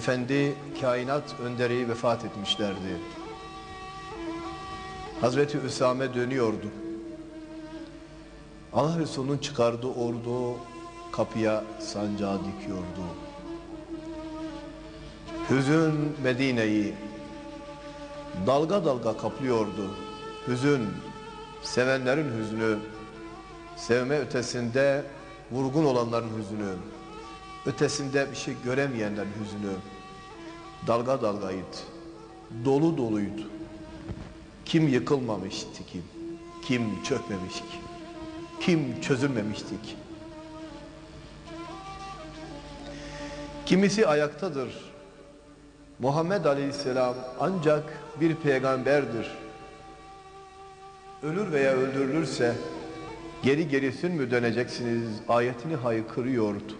Efendi kainat önderi vefat etmişlerdi. Hazreti Üsame dönüyordu. Allah Resulü'nün çıkardığı ordu kapıya sancağı dikiyordu. Hüzün Medine'yi dalga dalga kaplıyordu. Hüzün, sevenlerin hüznü, sevme ötesinde vurgun olanların hüznü, ötesinde bir şey göremeyenlerin hüznü dalga dalgaydı, dolu doluydu. Kim yıkılmamıştı ki, kim çökmemiş ki, kim çözülmemişti ki. Kimisi ayaktadır. Muhammed Aleyhisselam ancak bir peygamberdir. Ölür veya öldürülürse geri gerisin mi döneceksiniz ayetini haykırıyordu.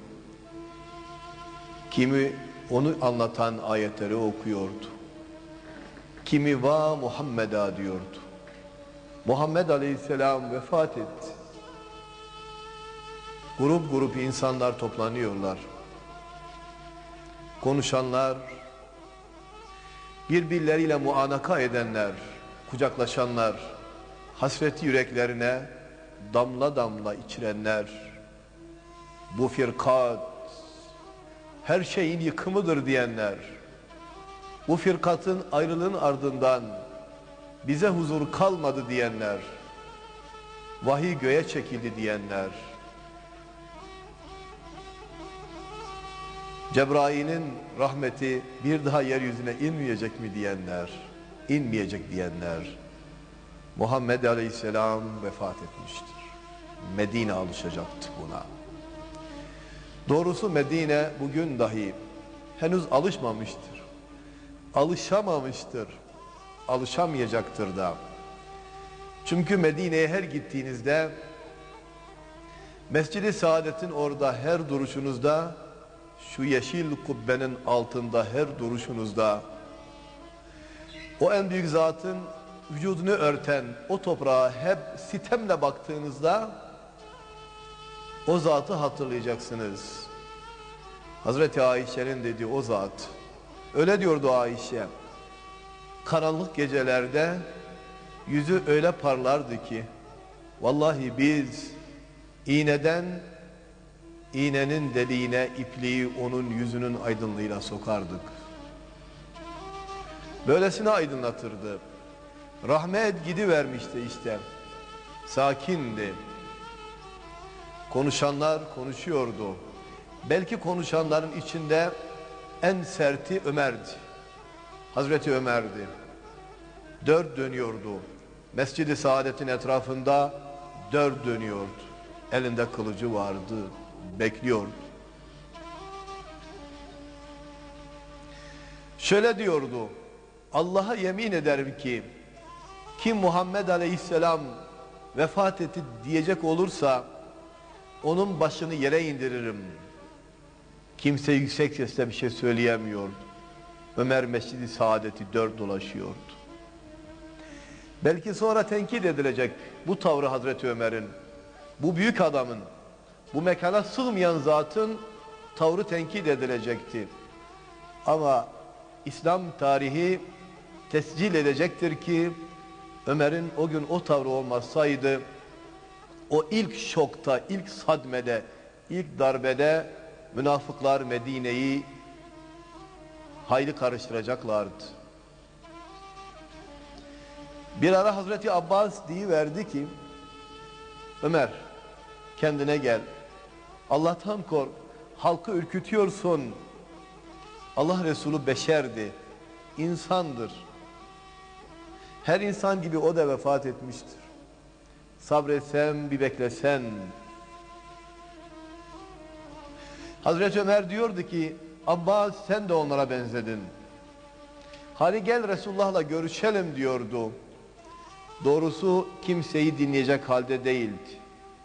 Kimi onu anlatan ayetleri okuyordu. Kimi va Muhammed'a diyordu. Muhammed Aleyhisselam vefat etti. Grup grup insanlar toplanıyorlar. Konuşanlar, birbirleriyle muanaka edenler, kucaklaşanlar, hasreti yüreklerine damla damla içirenler, bu firkat her şeyin yıkımıdır diyenler, bu firkatın ayrılığın ardından bize huzur kalmadı diyenler, vahiy göğe çekildi diyenler, Cebrail'in rahmeti bir daha yeryüzüne inmeyecek mi diyenler, inmeyecek diyenler, Muhammed Aleyhisselam vefat etmiştir. Medine alışacaktı buna. Doğrusu Medine bugün dahi henüz alışmamıştır. Alışamamıştır. Alışamayacaktır da. Çünkü Medine'ye her gittiğinizde Mescid-i Saadet'in orada her duruşunuzda, şu yeşil kubbenin altında her duruşunuzda o en büyük zatın vücudunu örten o toprağa hep sitemle baktığınızda o zatı hatırlayacaksınız. Hazreti Ayşe'nin dediği o zat. Öyle diyordu Ayşe. Karanlık gecelerde yüzü öyle parlardı ki vallahi biz iğnenin deliğine ipliği onun yüzünün aydınlığıyla sokardık. Böylesine aydınlatırdı. Rahmet gidivermişti işte. Sakindi. Konuşanlar konuşuyordu. Belki konuşanların içinde en serti Ömer'di. Hazreti Ömer'di. Dört dönüyordu. Mescid-i Saadet'in etrafında dört dönüyordu. Elinde kılıcı vardı. Bekliyordu. Şöyle diyordu. Allah'a yemin ederim ki kim Muhammed Aleyhisselam vefat etti diyecek olursa onun başını yere indiririm. Kimse yüksek sesle bir şey söyleyemiyordu. Ömer Mescid-i Saadet'i dört dolaşıyordu. Belki sonra tenkit edilecek bu tavrı Hazreti Ömer'in, bu büyük adamın, bu mekana sığmayan zatın tavrı tenkit edilecekti. Ama İslam tarihi tescil edecektir ki Ömer'in o gün o tavrı olmasaydı o ilk şokta, ilk sadmede, ilk darbede münafıklar Medine'yi hayli karıştıracaklardı. Bir ara Hazreti Abbas deyiverdi ki Ömer kendine gel, Allah'tan kork, halkı ürkütüyorsun. Allah Resulü beşerdi, insandır. Her insan gibi o da vefat etmiştir. Sabretsen bir beklesen. Hazreti Ömer diyordu ki Abbas sen de onlara benzedin. Hadi gel Resulullah'la görüşelim diyordu. Doğrusu kimseyi dinleyecek halde değildi.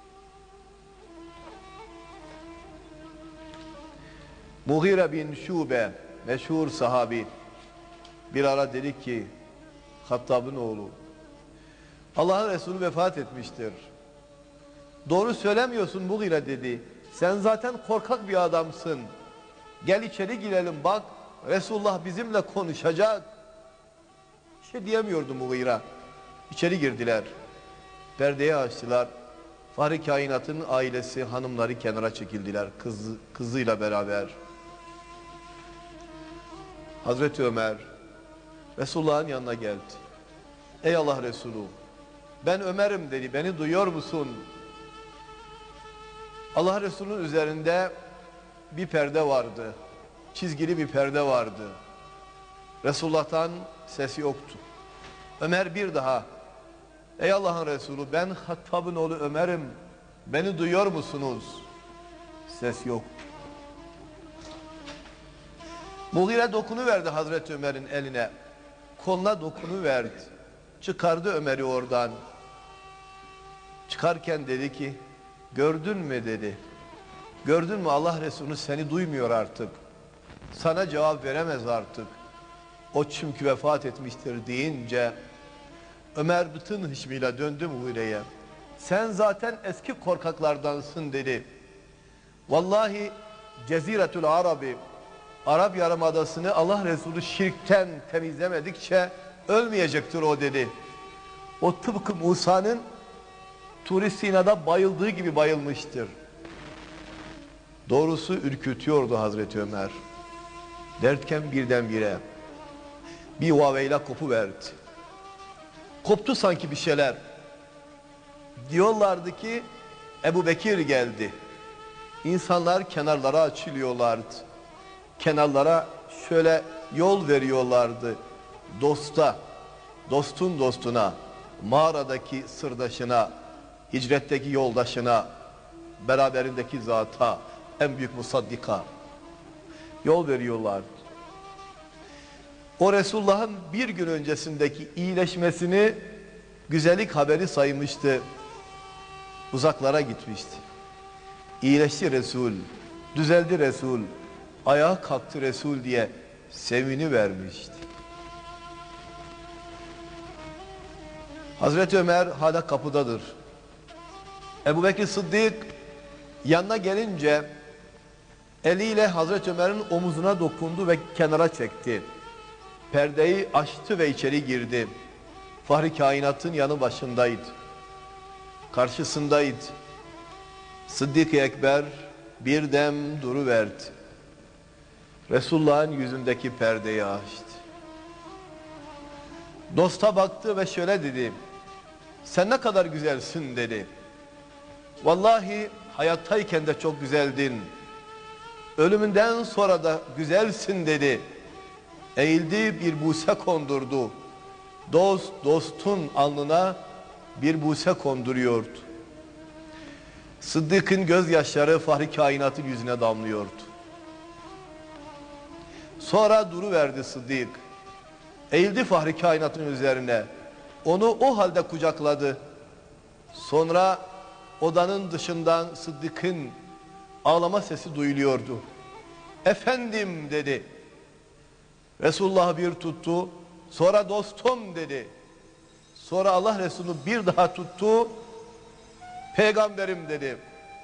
Mughire bin Şube meşhur sahabi bir ara dedi ki Hattab'ın oğlu Allah'ın Resulü vefat etmiştir. Doğru söylemiyorsun Mughire dedi. Sen zaten korkak bir adamsın. Gel içeri girelim bak Resulullah bizimle konuşacak. Bir şey diyemiyordu Mughira. İçeri girdiler. Perdeyi açtılar. Fahri kainatın ailesi, hanımları kenara çekildiler. Kızıyla beraber. Hazreti Ömer Resulullah'ın yanına geldi. Ey Allah Resulü, ben Ömer'im dedi, beni duyuyor musun? Allah Resulü'nün üzerinde bir perde vardı. Çizgili bir perde vardı. Resulullah'tan ses yoktu. Ömer bir daha, ey Allah'ın Resulü, ben Hattab'ın oğlu Ömer'im, beni duyuyor musunuz? Ses yok. Mughire dokunuverdi Hazreti Ömer'in eline. Koluna dokunuverdi. Çıkardı Ömer'i oradan. Çıkarken dedi ki, gördün mü dedi. Gördün mü Allah Resulü seni duymuyor artık. Sana cevap veremez artık. O çünkü vefat etmiştir deyince Ömer bütün hışmıyla döndü Mughire'ye. Sen zaten eski korkaklardansın dedi. Vallahi Ceziretül Arabi, Arap Yarımadası'nı Allah Resulü şirkten temizlemedikçe ölmeyecektir o dedi. O tıpkı Musa'nın Tur-i Sina'da bayıldığı gibi bayılmıştır. Doğrusu ürkütüyordu Hazreti Ömer. Derken birdenbire bir vaveyla kopuverdi. Koptu sanki bir şeyler. Diyorlardı ki Ebu Bekir geldi. İnsanlar kenarlara açılıyorlardı. Kenarlara şöyle yol veriyorlardı. Dosta, dostun dostuna, mağaradaki sırdaşına, hicretteki yoldaşına, beraberindeki zata, en büyük musaddika yol veriyorlardı. O Resulullah'ın bir gün öncesindeki iyileşmesini güzellik haberi saymıştı. Uzaklara gitmişti. İyileşti Resul, düzeldi Resul, ayağa kalktı Resul diye sevini vermişti. Hazreti Ömer hala kapıdadır. Ebu Bekir Sıddık yanına gelince eliyle Hazreti Ömer'in omuzuna dokundu ve kenara çekti. Perdeyi açtı ve içeri girdi. Fahri kainatın yanı başındaydı. Karşısındaydı. Sıddık-ı Ekber bir dem duruverdi. Resulullah'ın yüzündeki perdeyi açtı. Dosta baktı ve şöyle dedi. Sen ne kadar güzelsin dedi. Vallahi hayattayken de çok güzeldin. Ölümünden sonra da güzelsin dedi. Eğildi bir buse kondurdu. Dost dostun alnına bir buse konduruyordu. Sıddık'ın gözyaşları Fahri kainatın yüzüne damlıyordu. Sonra duruverdi Sıddık. Eğildi Fahri kainatın üzerine. Onu o halde kucakladı. Sonra odanın dışından Sıddık'ın ağlama sesi duyuluyordu. Efendim dedi. Resulullah bir tuttu. Sonra dostum dedi. Sonra Allah Resulü bir daha tuttu. Peygamberim dedi.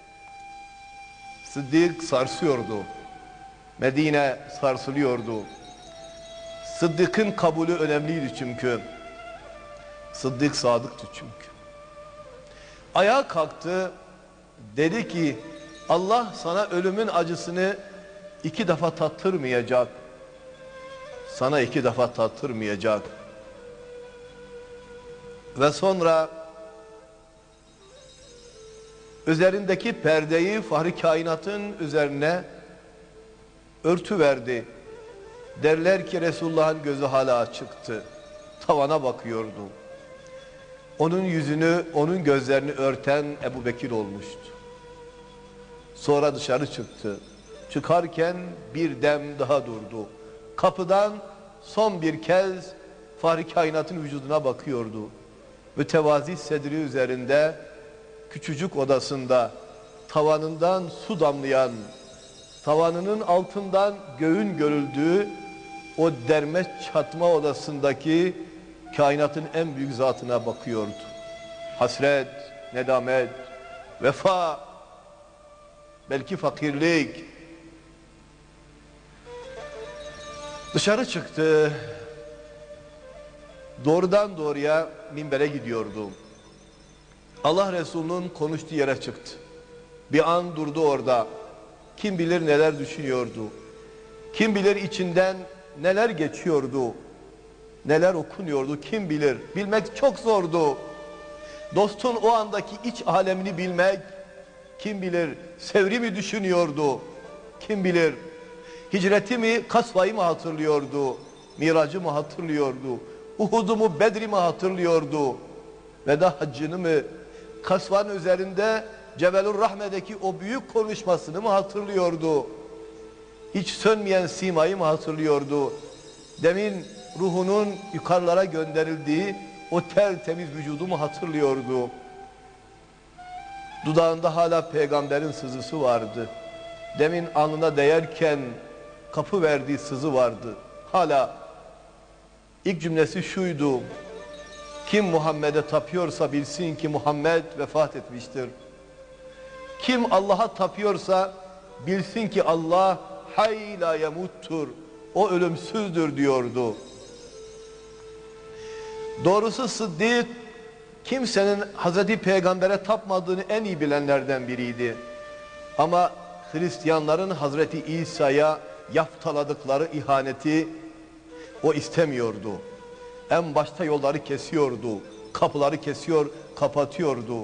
Sıddık sarsıyordu. Medine sarsılıyordu. Sıddık'ın kabulü önemliydi çünkü. Sıddık sadıktı çünkü. Ayağa kalktı. Dedi ki Allah sana ölümün acısını 2 defa tattırmayacak. Sana 2 defa tattırmayacak. Ve sonra üzerindeki perdeyi Fahri kainatın üzerine örtüverdi. Derler ki Resulullah'ın gözü hala açıktı. Tavana bakıyordu. Onun yüzünü, onun gözlerini örten Ebu Bekir olmuştu. Sonra dışarı çıktı. Çıkarken bir dem daha durdu. Kapıdan son bir kez Fahri kainatın vücuduna bakıyordu. Mütevazi sedri üzerinde, küçücük odasında, tavanından su damlayan, tavanının altından göğün görüldüğü o derme çatma odasındaki kainatın en büyük zatına bakıyordu. Hasret, nedamet, vefa, belki fakirlik. Dışarı çıktı. Doğrudan doğruya minbere gidiyordu. Allah Resulü'nün konuştuğu yere çıktı. Bir an durdu orada. Kim bilir neler düşünüyordu. Kim bilir içinden neler geçiyordu. Neler okunuyordu kim bilir. Bilmek çok zordu. Dostun o andaki iç alemini bilmek, kim bilir Sevr'i mi düşünüyordu, kim bilir hicreti mi, Kasva'yı mı hatırlıyordu, Miracı mı hatırlıyordu, Uhud'u mu, Bedri mi hatırlıyordu, veda haccını mı, Kasva'nın üzerinde Cebelur Rahme'deki o büyük konuşmasını mı hatırlıyordu, hiç sönmeyen simayı mı hatırlıyordu, demin ruhunun yukarılara gönderildiği o tertemiz vücudu mu hatırlıyordu. Dudağında hala peygamberin sızısı vardı. Demin alnına değerken kapı verdiği sızı vardı. Hala ilk cümlesi şuydu: kim Muhammed'e tapıyorsa bilsin ki Muhammed vefat etmiştir. Kim Allah'a tapıyorsa bilsin ki Allah hay la yemuttur. O ölümsüzdür diyordu. Doğrusu Sıddık kimsenin Hazreti Peygamber'e tapmadığını en iyi bilenlerden biriydi. Ama Hristiyanların Hazreti İsa'ya yaftaladıkları ihaneti o istemiyordu. En başta yolları kesiyordu, kapıları kesiyor, kapatıyordu.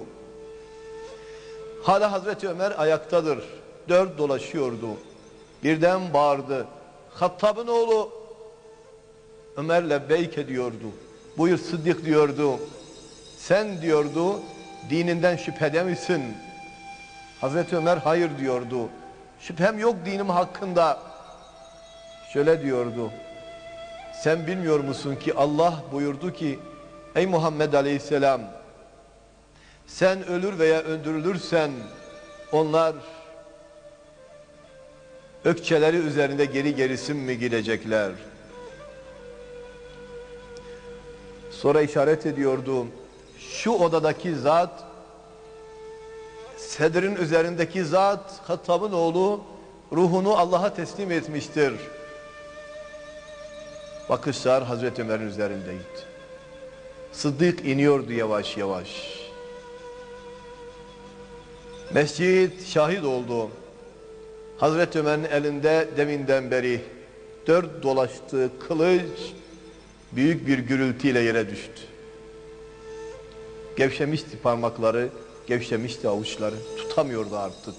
Hala Hazreti Ömer ayaktadır, dört dolaşıyordu. Birden bağırdı: Hattab'ın oğlu! Ömer lebbeyk ediyordu. Buyur Sıddık diyordu. Sen diyordu dininden şüphede misin? Hazreti Ömer hayır diyordu. Şüphem yok dinim hakkında. Şöyle diyordu: sen bilmiyor musun ki Allah buyurdu ki ey Muhammed Aleyhisselam, sen ölür veya öldürülürsen onlar ökçeleri üzerinde geri gerisin mi gidecekler? Sonra işaret ediyordu: şu odadaki zat, sedrin üzerindeki zat, Hattab'ın oğlu ruhunu Allah'a teslim etmiştir. Bakışlar Hazreti Ömer'in üzerindeydi. Sıddık iniyordu yavaş yavaş. Mescid şahit oldu. Hazreti Ömer'in elinde deminden beri dört dolaştığı kılıç büyük bir gürültüyle yere düştü. Gevşemişti parmakları, gevşemişti avuçları, tutamıyordu artık.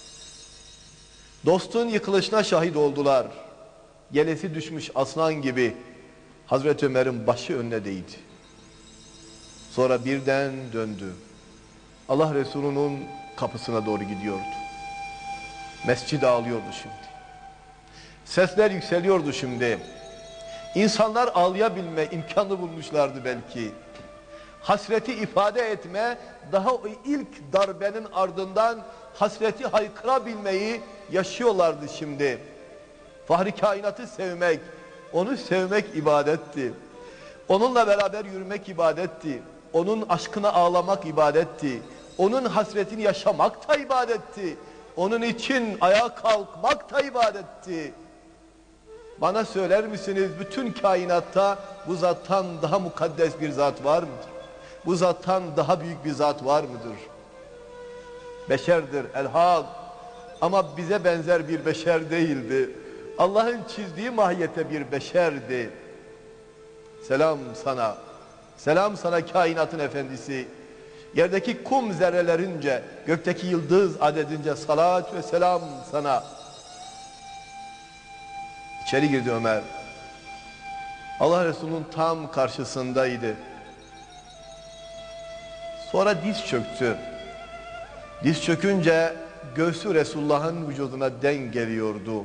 Dostun yıkılışına şahit oldular. Yelesi düşmüş aslan gibi Hazreti Ömer'in başı önüne değdi. Sonra birden döndü. Allah Resulü'nün kapısına doğru gidiyordu. Mescid ağlıyordu şimdi. Sesler yükseliyordu şimdi. İnsanlar ağlayabilme imkanı bulmuşlardı belki. Hasreti ifade etme, daha o ilk darbenin ardından hasreti haykırabilmeyi yaşıyorlardı şimdi. Fahri kainatı sevmek, onu sevmek ibadetti. Onunla beraber yürümek ibadetti. Onun aşkına ağlamak ibadetti. Onun hasretini yaşamak da ibadetti. Onun için ayağa kalkmak da ibadetti. Bana söyler misiniz, bütün kainatta bu zattan daha mukaddes bir zat var mıdır? Bu zattan daha büyük bir zat var mıdır? Beşerdir elhak, ama bize benzer bir beşer değildi. Allah'ın çizdiği mahiyete bir beşerdi. Selam sana, selam sana kainatın efendisi. Yerdeki kum zerrelerince, gökteki yıldız adedince salat ve selam sana. İçeri girdi Ömer. Allah Resulü'nün tam karşısındaydı. Sonra diz çöktü. Diz çökünce göğsü Resulullah'ın vücuduna denk geliyordu.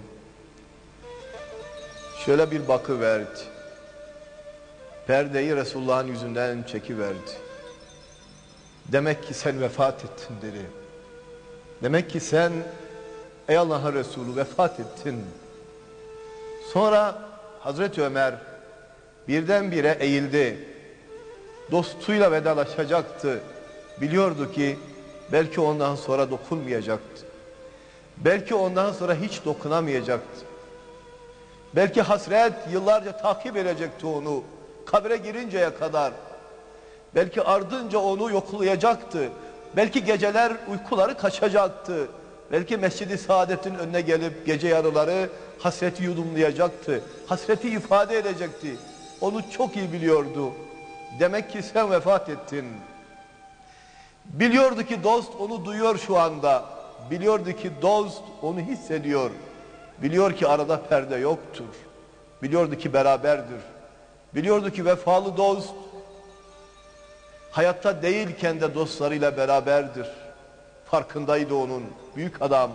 Şöyle bir bakıverdi. Perdeyi Resulullah'ın yüzünden çekiverdi. Demek ki sen vefat ettin dedi. Demek ki sen ey Allah'ın Resulü vefat ettin. Sonra Hazreti Ömer birdenbire eğildi. Dostuyla vedalaşacaktı. Biliyordu ki belki ondan sonra dokunmayacaktı. Belki ondan sonra hiç dokunamayacaktı. Belki hasret yıllarca takip edecekti onu, kabre girinceye kadar. Belki ardınca onu yoklayacaktı. Belki geceler uykuları kaçacaktı. Belki Mescid-i Saadet'in önüne gelip gece yarıları hasreti yudumlayacaktı. Hasreti ifade edecekti. Onu çok iyi biliyordu. Demek ki sen vefat ettin. Biliyordu ki dost onu duyuyor şu anda. Biliyordu ki dost onu hissediyor. Biliyor ki arada perde yoktur. Biliyordu ki beraberdir. Biliyordu ki vefalı dost hayatta değilken de dostlarıyla beraberdir. Farkındaydı onun. Büyük adam.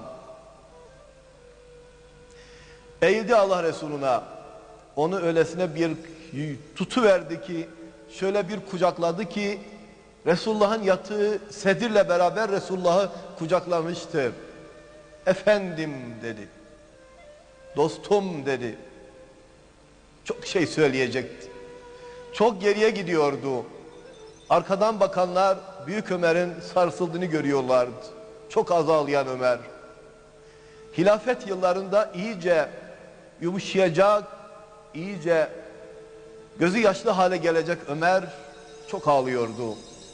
Eğildi Allah Resuluna. Onu öylesine bir tutuverdi ki, şöyle bir kucakladı ki, Resulullah'ın yattığı sedirle beraber Resulullah'ı kucaklamıştı. Efendim dedi. Dostum dedi. Çok şey söyleyecekti. Çok geriye gidiyordu. Arkadan bakanlar Büyük Ömer'in sarsıldığını görüyorlardı. Çok azalayan Ömer. Hilafet yıllarında iyice yumuşayacak, iyice gözü yaşlı hale gelecek Ömer çok ağlıyordu.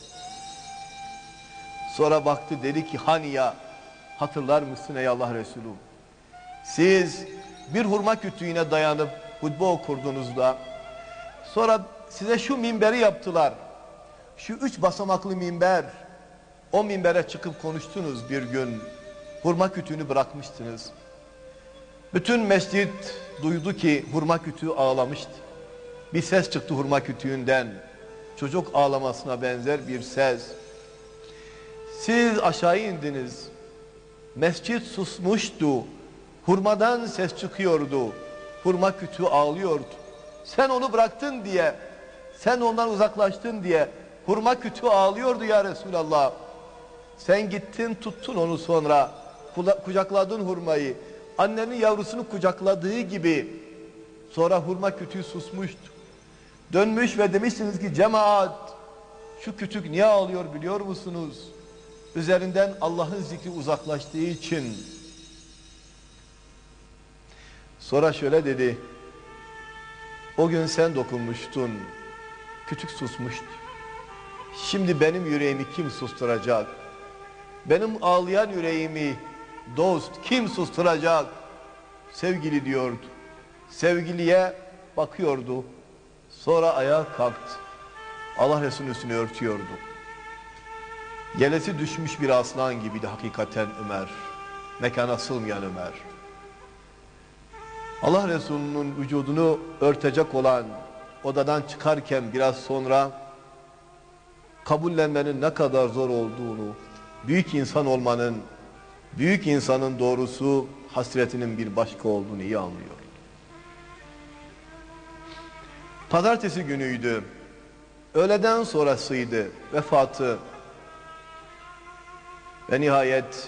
Sonra baktı, dedi ki hani ya, hatırlar mısın ey Allah Resulü? Siz bir hurma kütüğüne dayanıp hutbe okurdunuz da sonra size şu minberi yaptılar. Şu 3 basamaklı minber, o minbere çıkıp konuştunuz bir gün. Hurma kütüğünü bırakmıştınız. Bütün mescit duydu ki hurma kütüğü ağlamıştı. Bir ses çıktı hurma kütüğünden. Çocuk ağlamasına benzer bir ses. Siz aşağı indiniz. Mescit susmuştu. Hurmadan ses çıkıyordu. Hurma kütüğü ağlıyordu. Sen onu bıraktın diye, sen ondan uzaklaştın diye hurma kütüğü ağlıyordu ya Resulallah. Sen gittin tuttun onu, sonra kucakladın hurmayı. Annenin yavrusunu kucakladığı gibi. Sonra hurma kütüğü susmuştu. Dönmüş ve demişsiniz ki cemaat, şu kütük niye ağlıyor biliyor musunuz? Üzerinden Allah'ın zikri uzaklaştığı için. Sonra şöyle dedi. O gün sen dokunmuştun. Kütük susmuştu. Şimdi benim yüreğimi kim susturacak? Benim ağlayan yüreğimi dost kim susturacak? Sevgili diyordu. Sevgiliye bakıyordu. Sonra ayağa kalktı. Allah Resulü'nün üstünü örtüyordu. Yelesi düşmüş bir aslan gibiydi hakikaten Ömer. Mekana sığmayan Ömer. Allah Resulü'nün vücudunu örtecek olan odadan çıkarken biraz sonra kabullenmenin ne kadar zor olduğunu, büyük insan olmanın, büyük insanın doğrusu hasretinin bir başka olduğunu iyi anlıyor. Pazartesi günüydü. Öğleden sonrasıydı vefatı. Ve nihayet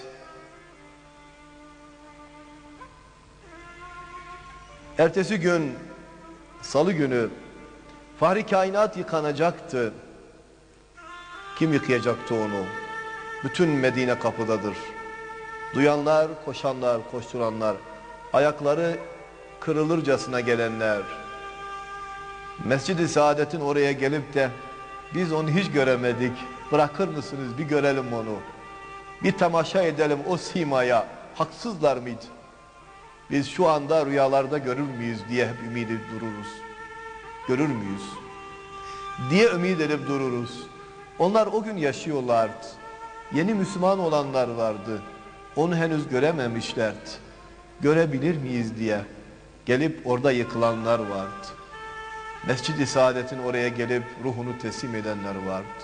ertesi gün Salı günü Fahri Kainat yıkanacaktı. Kim yıkayacaktı onu? Bütün Medine kapıdadır. Duyanlar, koşanlar, koşturanlar, ayakları kırılırcasına gelenler. Mescid-i Saadet'in oraya gelip de biz onu hiç göremedik, bırakır mısınız bir görelim onu, bir temaşa edelim o simaya, haksızlar mıydı? Biz şu anda rüyalarda görür müyüz diye hep ümit edip dururuz. Görür müyüz diye ümit edip dururuz. Onlar o gün yaşıyorlardı. Yeni Müslüman olanlar vardı. Onu henüz görememişlerdi. Görebilir miyiz diye gelip orada yıkılanlar vardı. Mescid-i Saadet'in oraya gelip ruhunu teslim edenler vardı.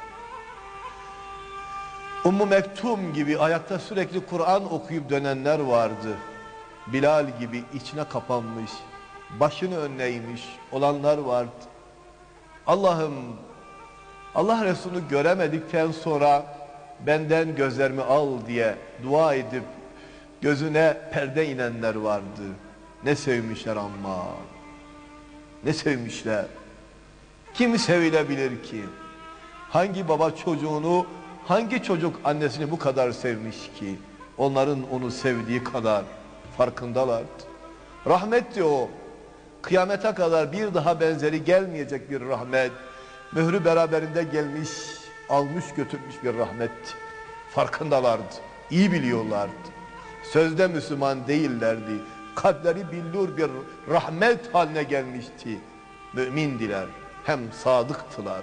Ummu Mektum gibi ayakta sürekli Kur'an okuyup dönenler vardı. Bilal gibi içine kapanmış, başını önleymiş olanlar vardı. Allah'ım, Allah Resulü göremedikten sonra benden gözlerimi al diye dua edip gözüne perde inenler vardı. Ne sevmişler ama, ne sevmişler. Kim sevilebilir ki? Hangi baba çocuğunu, hangi çocuk annesini bu kadar sevmiş ki? Onların onu sevdiği kadar farkındalardı. Rahmetti o. kıyamete kadar bir daha benzeri gelmeyecek bir rahmet, mührü beraberinde gelmiş, almış götürmüş bir rahmet. Farkındalardı, iyi biliyorlardı. Sözde Müslüman değillerdi. Kalpleri billur bir rahmet haline gelmişti. Mümindiler, hem sadıktılar.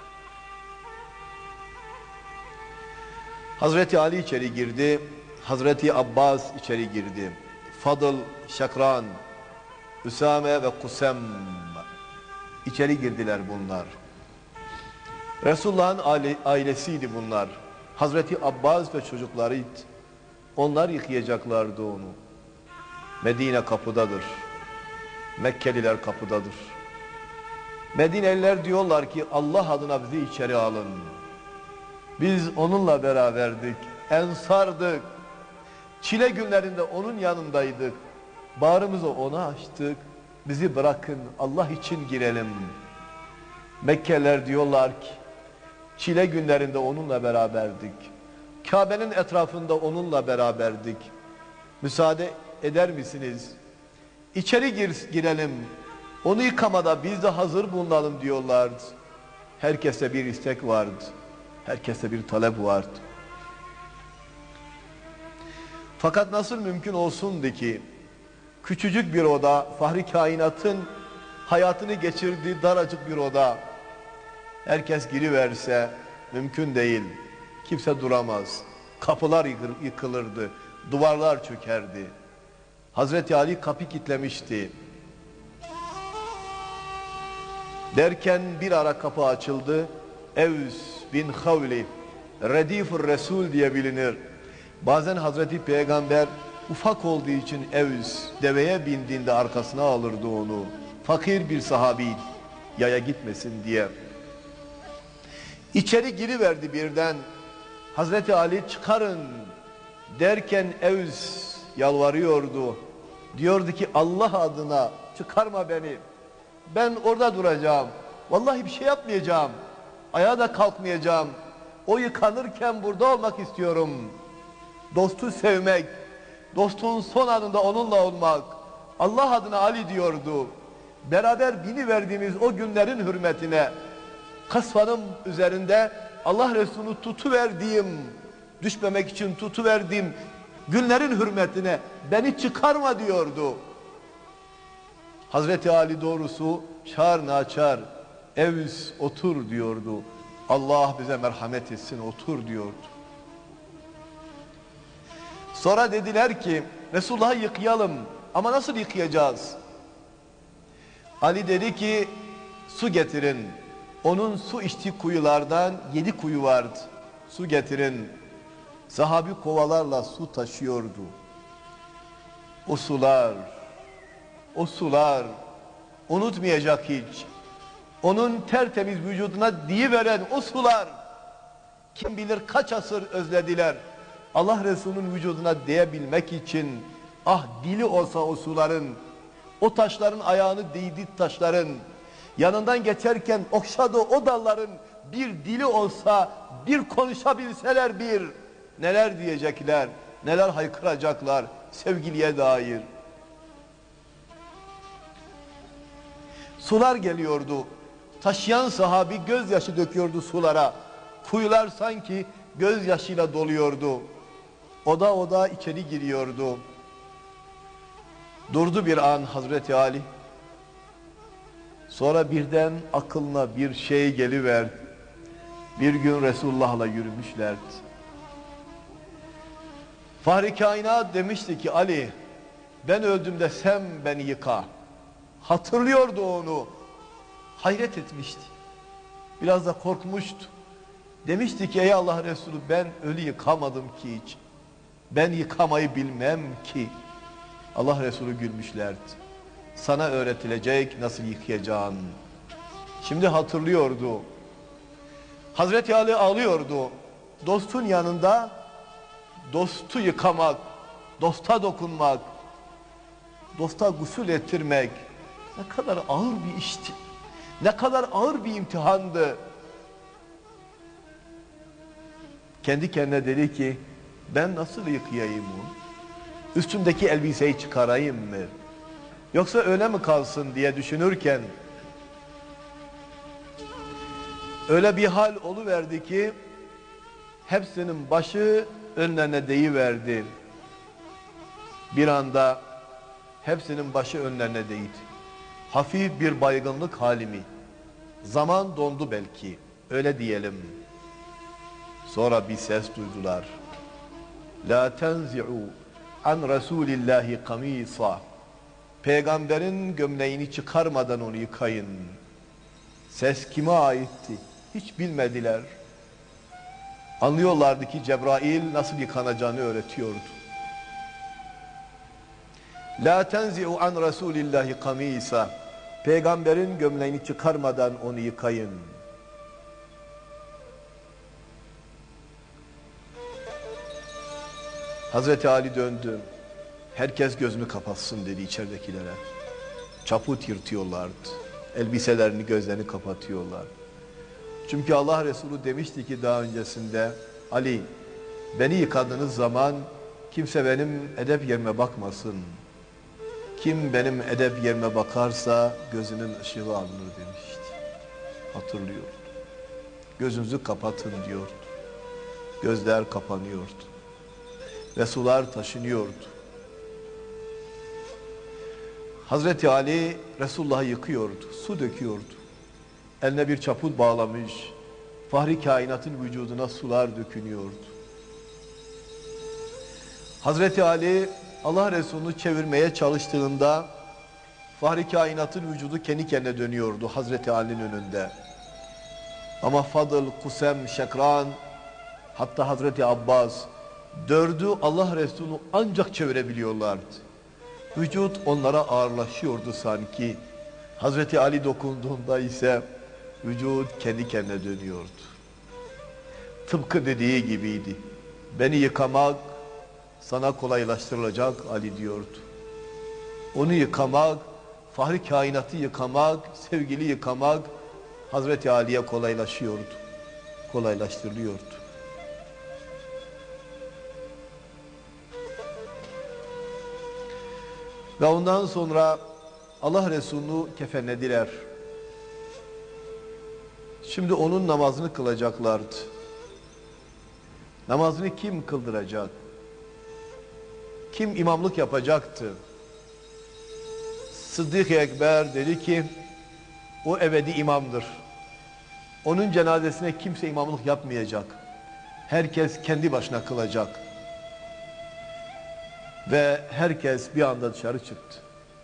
Hazreti Ali içeri girdi, Hazreti Abbas içeri girdi. Fadıl, Şakran, Üsame ve Kusem içeri girdiler bunlar. Resulullah'ın ailesiydi bunlar. Hazreti Abbas ve çocuklarıydı. Onlar yıkayacaklardı onu. Medine kapıdadır. Mekkeliler kapıdadır. Medineliler diyorlar ki Allah adına bizi içeri alın. Biz onunla beraberdik, ensardık. Çile günlerinde onun yanındaydık. Bağrımızı ona açtık. Bizi bırakın, Allah için girelim. Mekkeliler diyorlar ki çile günlerinde onunla beraberdik. Kabe'nin etrafında onunla beraberdik. Müsaade eder misiniz? İçeri girelim. Onu yıkamada biz de hazır bulunalım diyorlardı. Herkese bir istek vardı. Herkese bir talep vardı. Fakat nasıl mümkün olsundu ki küçücük bir oda, Fahri Kainat'ın hayatını geçirdiği daracık bir oda, herkes giriverse mümkün değil. Kimse duramaz. Kapılar yıkılırdı. Duvarlar çökerdi. Hazreti Ali kapı kilitlemişti. Derken bir ara kapı açıldı. Evs bin Havli, Redifur Resul diye bilinir. Bazen Hazreti Peygamber ufak olduğu için Evs deveye bindiğinde arkasına alırdı onu. Fakir bir sahabi, yaya gitmesin diye. İçeri giriverdi birden. Hazreti Ali çıkarın derken Evs yalvarıyordu. Diyordu ki Allah adına çıkarma beni. Ben orada duracağım. Vallahi bir şey yapmayacağım. Ayağa da kalkmayacağım. O yıkanırken burada olmak istiyorum. Dostu sevmek, dostun son anında onunla olmak. Allah adına Ali diyordu. Beraber biniverdiğimiz o günlerin hürmetine kasvanın üzerinde Allah Resulü tutuverdiğim, düşmemek için tutuverdiğim günlerin hürmetine beni çıkarma diyordu. Hazreti Ali doğrusu çağır naçar, Evs otur diyordu. Allah bize merhamet etsin, otur diyordu. Sonra dediler ki Resulullah'ı yıkayalım ama nasıl yıkayacağız? Ali dedi ki su getirin. Onun su içtiği kuyulardan 7 kuyu vardı. Su getirin. Sahabi kovalarla su taşıyordu. O sular unutmayacak hiç. Onun tertemiz vücuduna diyiveren o sular kim bilir kaç asır özlediler. Allah Resulü'nün vücuduna değebilmek için dili olsa o suların, o taşların ayağını değdi taşların, yanından geçerken okşadığı o dalların bir dili olsa, bir konuşabilseler neler diyecekler, neler haykıracaklar sevgiliye dair. Sular geliyordu. Taşıyan sahabi gözyaşı döküyordu sulara. Kuyular sanki gözyaşıyla doluyordu. Oda içeri giriyordu. Durdu bir an Hazreti Ali. Sonra birden aklına bir şey geliverdi. Bir gün Resulullah'la yürümüşlerdi. Fahri Kainat demişti ki Ali, ben öldüğümde sen beni yıka. Hatırlıyordu onu. Hayret etmişti. Biraz da korkmuştu. Demişti ki ey Allah Resulü ben ölü yıkamadım ki hiç. Ben yıkamayı bilmem ki. Allah Resulü gülmüşlerdi. Sana öğretilecek nasıl yıkayacağın. Şimdi hatırlıyordu. Hazreti Ali ağlıyordu. Dostun yanında dostu yıkamak, dosta dokunmak, dosta gusül ettirmek ne kadar ağır bir işti. Ne kadar ağır bir imtihandı. Kendi kendine dedi ki ben nasıl yıkayayım onu? Üstümdeki elbiseyi çıkarayım mı? Yoksa öyle mi kalsın diye düşünürken öyle bir hal oluverdi ki hepsinin başı önlerine deyiverdi. Bir anda hepsinin başı önlerine değdi. Hafif bir baygınlık hali mi? Zaman dondu belki, öyle diyelim. Sonra bir ses duydular. La tenzi'u an Resulillahi kamisa. Peygamberin gömleğini çıkarmadan onu yıkayın. Ses kime aitti? Hiç bilmediler. Anlıyorlardı ki Cebrail nasıl yıkanacağını öğretiyordu. La tenzi'u an Resulillahi kamisa. Peygamberin gömleğini çıkarmadan onu yıkayın. Hazreti Ali döndü. Herkes gözünü kapatsın dedi içeridekilere. Çaput yırtıyorlardı. Elbiselerini, gözlerini kapatıyorlar. Çünkü Allah Resulü demişti ki daha öncesinde, Ali, beni yıkadığınız zaman kimse benim edep yerime bakmasın. Kim benim edep yerime bakarsa gözünün ışığı alınır demişti. Hatırlıyordu. Gözünüzü kapatın diyordu. Gözler kapanıyordu. Ve sular taşınıyordu. Hazreti Ali Resulullah'ı yıkıyordu, su döküyordu. Eline bir çaput bağlamış, fahri kainatın vücuduna sular dökünüyordu. Hazreti Ali Allah Resulü'nü çevirmeye çalıştığında fahri kainatın vücudu kendi kendine dönüyordu Hazreti Ali'nin önünde. Ama Fadıl, Kusem, Şekran, hatta Hazreti Abbas dördü Allah Resulü'nü ancak çevirebiliyorlardı. Vücut onlara ağırlaşıyordu sanki. Hazreti Ali dokunduğunda ise vücut kendi kendine dönüyordu. Tıpkı dediği gibiydi. Beni yıkamak sana kolaylaştırılacak Ali diyordu. Onu yıkamak, fahri kainatı yıkamak, sevgili yıkamak Hazreti Ali'ye kolaylaşıyordu. Kolaylaştırılıyordu. Ve ondan sonra Allah Resulü'nü kefenlediler. Şimdi onun namazını kılacaklardı. Namazını kim kıldıracak? Kim imamlık yapacaktı? Sıddık-ı Ekber dedi ki o ebedi imamdır. Onun cenazesine kimse imamlık yapmayacak. Herkes kendi başına kılacak. Ve herkes bir anda dışarı çıktı.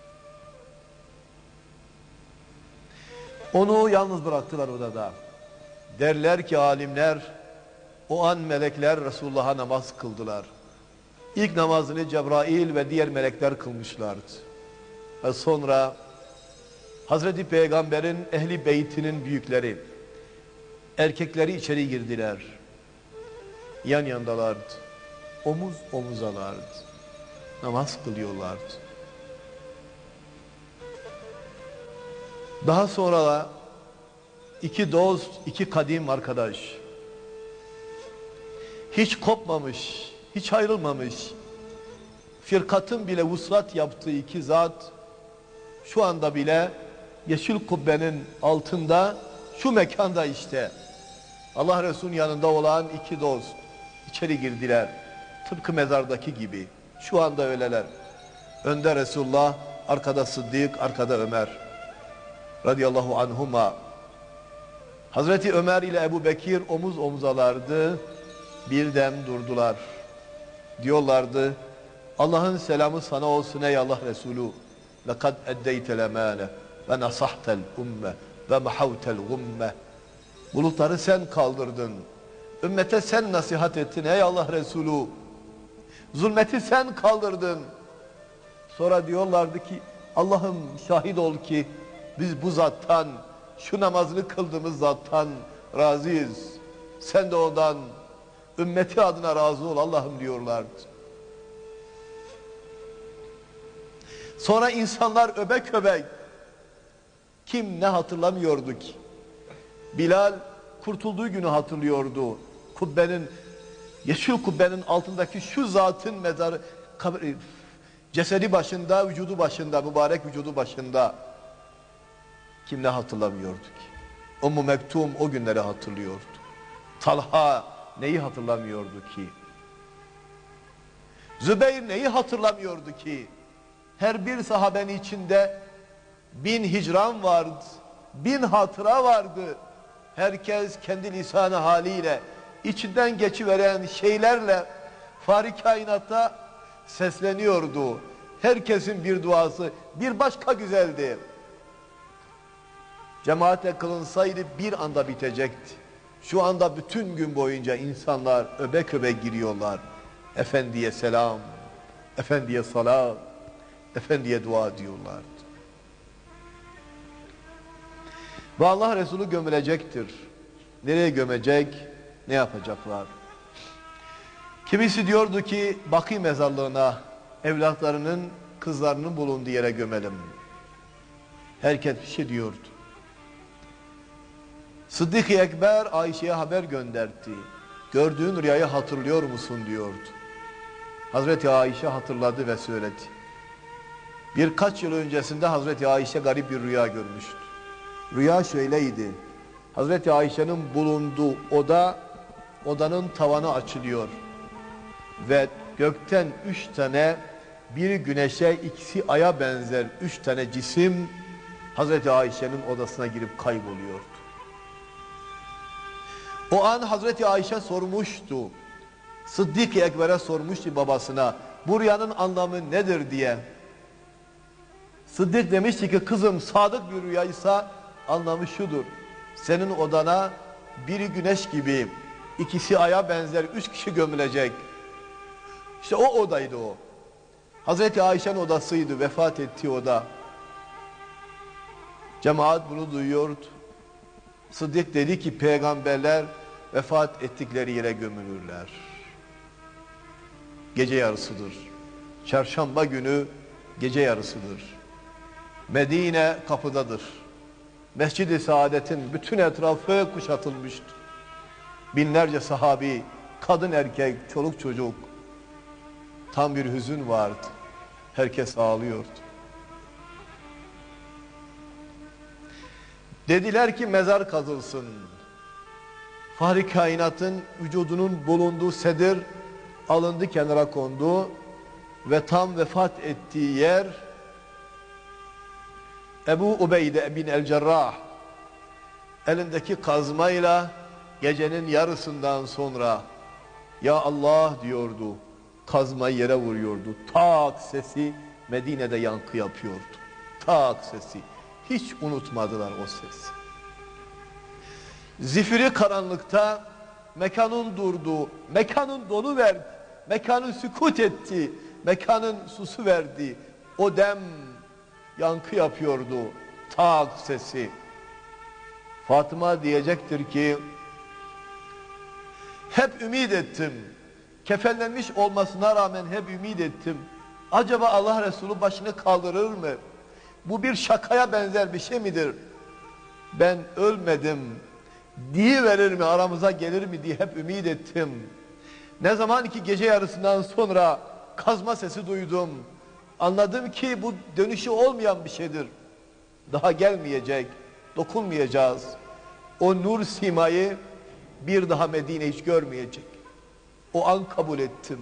Onu yalnız bıraktılar odada. Derler ki alimler, o an melekler Resulullah'a namaz kıldılar. İlk namazını Cebrail ve diğer melekler kılmışlardı. Ve sonra Hazreti Peygamber'in ehli beytinin büyükleri, erkekleri içeri girdiler. Yan yandalardı. Omuz omuzalardı. Namaz kılıyorlardı. Daha sonra da iki dost, iki kadim arkadaş, hiç kopmamış, hiç ayrılmamış, firkatın bile vuslat yaptığı iki zat, şu anda bile yeşil kubbenin altında, şu mekanda işte, Allah Resulü'nün yanında olan iki dost, içeri girdiler. Tıpkı mezardaki gibi, şu anda öyleler. Önde Resulullah, arkada Sıddık, arkada Ömer radıyallahu anhuma. Hazreti Ömer ile Ebu Bekir omuz omuzalardı. Birden durdular. Diyorlardı, Allah'ın selamı sana olsun ey Allah Resulü. لَقَدْ اَدَّيْتَ الْاَمَانَ وَنَصَحْتَ الْاُمَّةِ وَمَحَوْتَ الْغُمَّةِ. Bulutları sen kaldırdın. Ümmete sen nasihat ettin ey Allah Resulü. Zulmeti sen kaldırdın. Sonra diyorlardı ki Allah'ım şahit ol ki biz bu zattan, şu namazını kıldığımız zattan razıyız. Sen de ondan ümmeti adına razı ol Allah'ım diyorlardı. Sonra insanlar öbek öbek, kim ne hatırlamıyordu ki? Bilal kurtulduğu günü hatırlıyordu. Kubbenin, yeşil kubbenin altındaki şu zatın mezarı, Cesedi başında, vücudu başında, mübarek vücudu başında. Kim ne hatırlamıyordu ki? Ummu Mektum o günleri hatırlıyordu. Talha neyi hatırlamıyordu ki? Zübeyir neyi hatırlamıyordu ki? Her bir sahabenin içinde 1000 hicran vardı, 1000 hatıra vardı. Herkes kendi lisanı haliyle, içinden geçiveren şeylerle Fahri kainata sesleniyordu. Herkesin bir duası bir başka güzeldi. Cemaate kılınsaydı bir anda bitecekti. Şu anda bütün gün boyunca insanlar öbek öbek giriyorlar. Efendiye selam, efendiye salat, efendiye dua diyorlardı. Ve Allah Resulü gömülecektir. Nereye gömecek, ne yapacaklar? Kimisi diyordu ki Bakî mezarlığına evlatlarının, kızlarının bulunduğu yere gömelim. Herkes bir şey diyordu. Sıddık-ı Ekber Ayşe'ye haber gönderdi. Gördüğün rüyayı hatırlıyor musun diyordu. Hazreti Ayşe hatırladı ve söyledi. Birkaç yıl öncesinde Hazreti Ayşe garip bir rüya görmüştü. Rüya şöyleydi. Hazreti Ayşe'nin bulunduğu odanın tavanı açılıyor. Ve gökten 3 tane, biri güneşe, ikisi aya benzer 3 tane cisim Hazreti Ayşe'nin odasına girip kayboluyordu. O an Hazreti Ayşe sormuştu. Sıddık-ı Ekber'e sormuştu babasına. Bu rüyanın anlamı nedir diye. Sıddık demişti ki kızım sadık bir rüyaysa anlamı şudur. Senin odana biri güneş gibi, ikisi aya benzer 3 kişi gömülecek. İşte o odaydı o. Hazreti Ayşe'nin odasıydı, vefat ettiği oda. Cemaat bunu duyuyordu. Sıddık dedi ki peygamberler vefat ettikleri yere gömülürler. Gece yarısıdır. Çarşamba günü gece yarısıdır. Medine kapıdadır. Mescid-i Saadet'in bütün etrafı kuşatılmıştır. Binlerce sahabi, kadın erkek, çoluk çocuk. Tam bir hüzün vardı. Herkes ağlıyordu. Dediler ki mezar kazılsın. Fahri kainatın vücudunun bulunduğu sedir alındı, kenara kondu ve tam vefat ettiği yer Ebu Ubeyde bin el-Cerrah elindeki kazmayla gecenin yarısından sonra ya Allah diyordu, kazmayı yere vuruyordu. Tak sesi Medine'de yankı yapıyordu. Tak sesi. Hiç unutmadılar o sesi. Zifiri karanlıkta mekanın durdu, mekanın donu verdi, mekanın sükut etti, mekanın susu verdi. O dem yankı yapıyordu, tak sesi. Fatıma diyecektir ki hep ümit ettim, kefenlenmiş olmasına rağmen hep ümit ettim. Acaba Allah Resulü başını kaldırır mı? Bu bir şakaya benzer bir şey midir? Ben ölmedim diyiverir mi, aramıza gelir mi diye hep ümit ettim. Ne zaman ki gece yarısından sonra kazma sesi duydum, anladım ki bu dönüşü olmayan bir şeydir. Daha gelmeyecek, dokunmayacağız. O nur simayı bir daha Medine hiç görmeyecek. O an kabul ettim.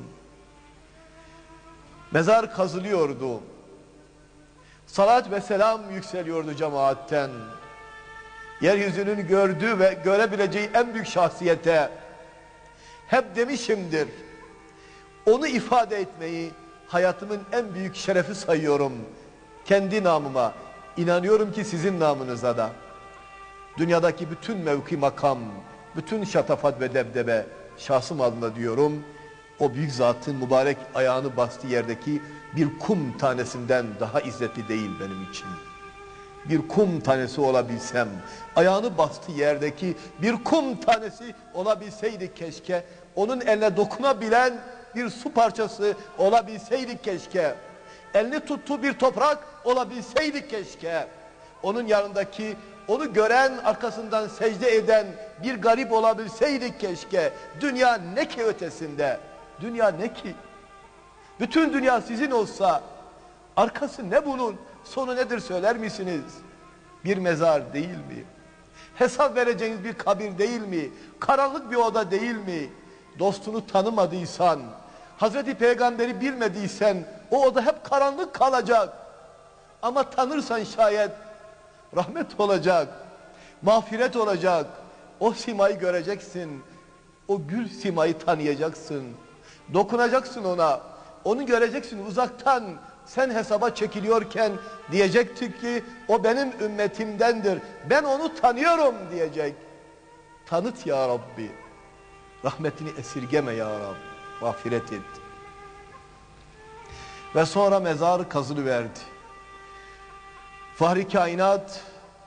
Mezar kazılıyordu. Salat ve selam yükseliyordu cemaatten. Yeryüzünün gördüğü ve görebileceği en büyük şahsiyete hep demişimdir. Onu ifade etmeyi hayatımın en büyük şerefi sayıyorum. Kendi namıma, inanıyorum ki sizin namınıza da. Dünyadaki bütün mevki makam, bütün şatafat ve debdebe şahsım adına diyorum. O büyük zatın mübarek ayağını bastığı yerdeki bir kum tanesinden daha izzetli değil benim için. Bir kum tanesi olabilsem, ayağını bastığı yerdeki bir kum tanesi olabilseydik keşke, onun eline dokunabilen bir su parçası olabilseydik keşke, elini tuttuğu bir toprak olabilseydik keşke, onun yanındaki, onu gören, arkasından secde eden bir garip olabilseydik keşke. Dünya ne ki ötesinde, dünya ne ki? Bütün dünya sizin olsa Arkası ne bunun? Sonu nedir söyler misiniz? Bir mezar değil mi? Hesap vereceğiniz bir kabir değil mi? Karanlık bir oda değil mi? Dostunu tanımadıysan, Hazreti Peygamber'i bilmediysen o oda hep karanlık kalacak. Ama tanırsan şayet rahmet olacak, mağfiret olacak. O simayı göreceksin. O gül simayı tanıyacaksın. Dokunacaksın ona. Onu göreceksin uzaktan. Sen hesaba çekiliyorken diyecekti ki o benim ümmetimdendir. Ben onu tanıyorum diyecek. Tanıt ya Rabbi. Rahmetini esirgeme ya Rabbi. Mağfiret et. Ve sonra mezar kazılıverdi. Fahri kainat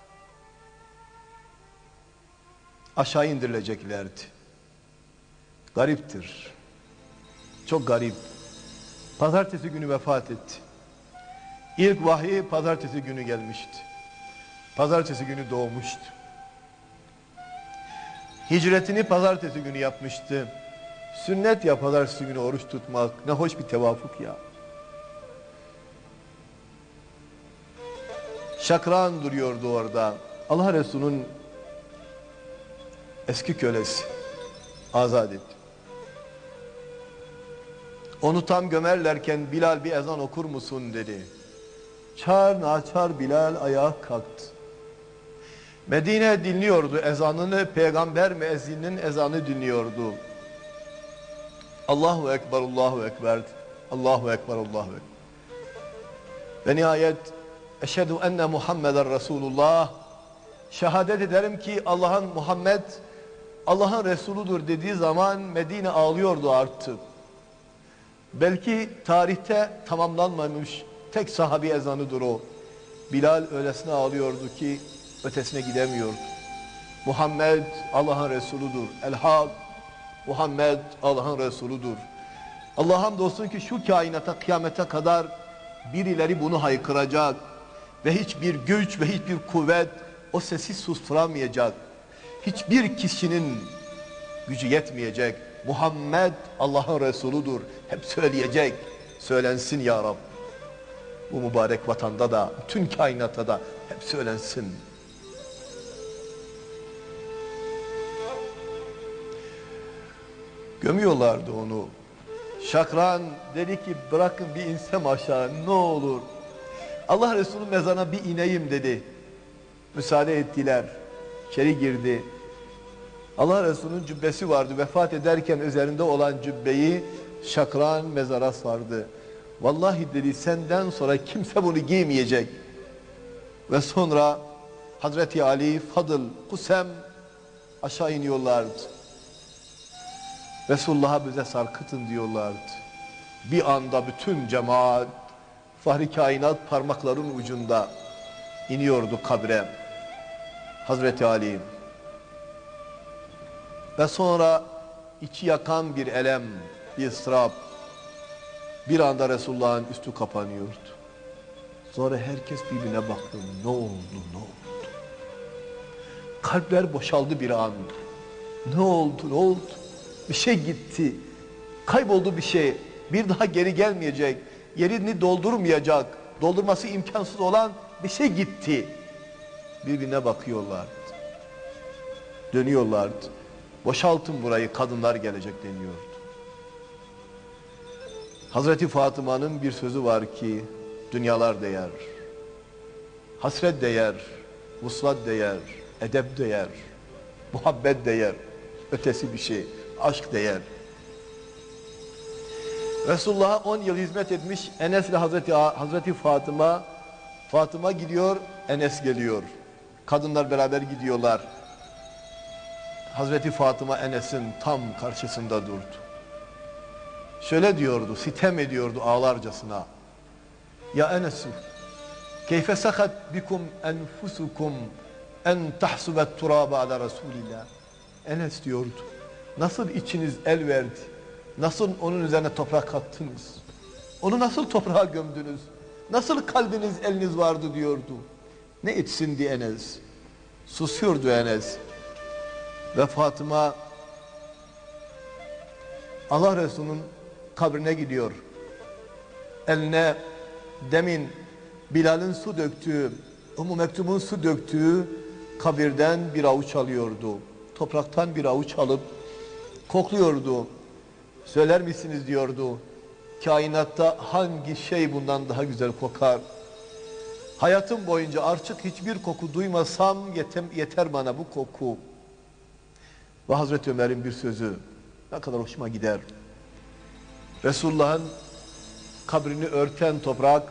aşağı indirileceklerdi. Gariptir. Çok garip. Pazartesi günü vefat etti. İlk vahiy pazartesi günü gelmişti. Pazartesi günü doğmuştu. Hicretini pazartesi günü yapmıştı. Sünnet ya pazartesi günü oruç tutmak. Ne hoş bir tevafuk ya. Şakran duruyordu orada. Allah Resulü'nün eski kölesi. Azat etti. Onu tam gömerlerken Bilal bir ezan okur musun dedi. Çar naçar Bilal ayağa kalktı. Medine dinliyordu ezanını, peygamber müezzininin ezanı dinliyordu. Allahu Ekber, Allahu Ekber, Allahu Ekber, Allahu Ekber. Ve nihayet eşhedü enne Muhammeden Resulullah, şehadet ederim ki Allah'ın Muhammed, Allah'ın Resuludur dediği zaman Medine ağlıyordu artık. Belki tarihte tamamlanmamış tek sahabi ezanıdır o. Bilal öylesine ağlıyordu ki ötesine gidemiyordu. Muhammed Allah'ın Resuludur. El-Hak Muhammed Allah'ın Resuludur. Allah'a hamdolsun ki şu kainata kıyamete kadar birileri bunu haykıracak ve hiçbir güç ve hiçbir kuvvet o sesi susturamayacak. Hiçbir kişinin gücü yetmeyecek. Muhammed Allah'ın Resuludur. Hep söyleyecek. Söylensin ya Rab. Bu mübarek vatanda da, bütün kainata da hep söylensin. Gömüyorlardı onu. Şakran dedi ki bırakın bir insem aşağı ne olur. Allah Resulü mezana bir ineyim dedi. Müsaade ettiler. İçeri girdi. Allah Resulü'nün cübbesi vardı. Vefat ederken üzerinde olan cübbeyi Şakran mezara sardı. Vallahi dedi senden sonra kimse bunu giymeyecek. Ve sonra Hazreti Ali, Fadıl, Kusem aşağı iniyorlardı. Resulullah'a bize sarkıtın diyorlardı. Bir anda bütün cemaat Fahri kainat parmakların ucunda iniyordu kabre. Hazreti Ali. Ve sonra içi yakan bir elem, bir ıstırap. Bir anda Resulullah'ın üstü kapanıyordu. Sonra herkes birbirine baktı. Ne oldu, ne oldu? Kalpler boşaldı bir an. Ne oldu, ne oldu? Bir şey gitti. Kayboldu bir şey. Bir daha geri gelmeyecek. Yerini doldurmayacak. Doldurması imkansız olan bir şey gitti. Birbirine bakıyorlardı. Dönüyorlardı. Boşaltın burayı, kadınlar gelecek deniyordu. Hazreti Fatıma'nın bir sözü var ki dünyalar değer, hasret değer, vuslat değer, edep değer, muhabbet değer, ötesi bir şey, aşk değer. Resulullah'a 10 yıl hizmet etmiş Enes ile Hazreti Fatıma gidiyor, Enes geliyor. Kadınlar beraber gidiyorlar. Hazreti Fatıma Enes'in tam karşısında durdu. Şöyle diyordu, sitem ediyordu ağlarcasına. Ya Enes'u, keyfe sakat bikum enfusukum en tahsubet turaba ala Resulillah. Enes diyordu, nasıl içiniz el verdi, nasıl onun üzerine toprak kattınız, onu nasıl toprağa gömdünüz, nasıl kalbiniz eliniz vardı diyordu. Ne etsin diye Enes, susuyordu Enes. Ve Fatıma Allah Resulü'nün kabrine gidiyor. Eline demin Bilal'in su döktüğü, Ümmü Mektum'un su döktüğü kabirden bir avuç alıyordu. Topraktan bir avuç alıp kokluyordu. Söyler misiniz diyordu. Kainatta hangi şey bundan daha güzel kokar? Hayatım boyunca artık hiçbir koku duymasam yeter bana bu koku. Ve Hazreti Ömer'in bir sözü ne kadar hoşuma gider. Resulullah'ın kabrini örten toprak